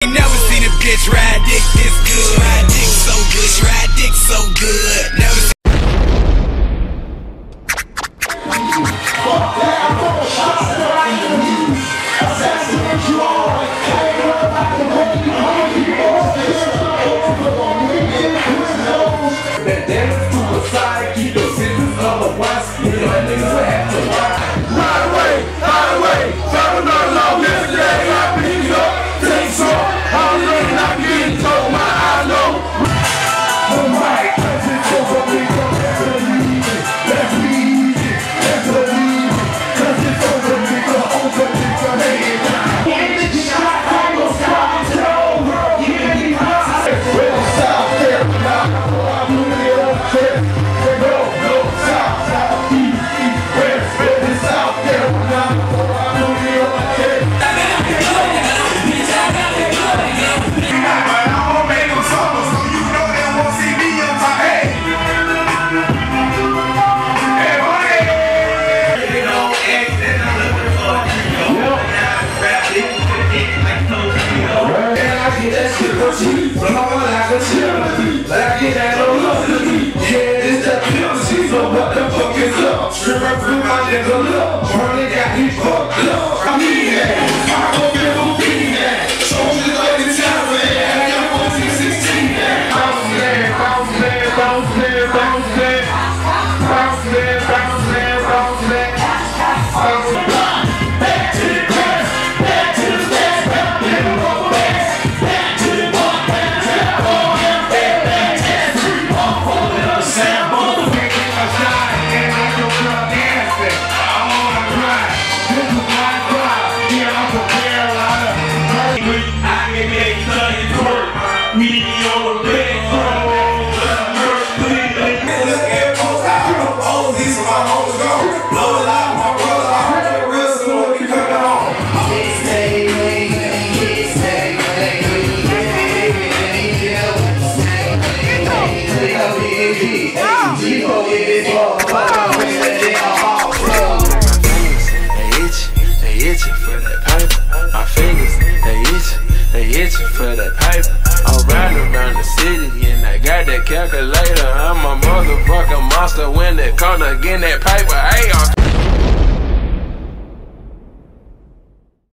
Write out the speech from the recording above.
ain't never seen a bitch ride dick this good. Ride dick so good, ride dick so good. Never seen for that paper. I'm riding around the city and I got that calculator. I'm a motherfucking monster when it comes to getting that paper. Hey,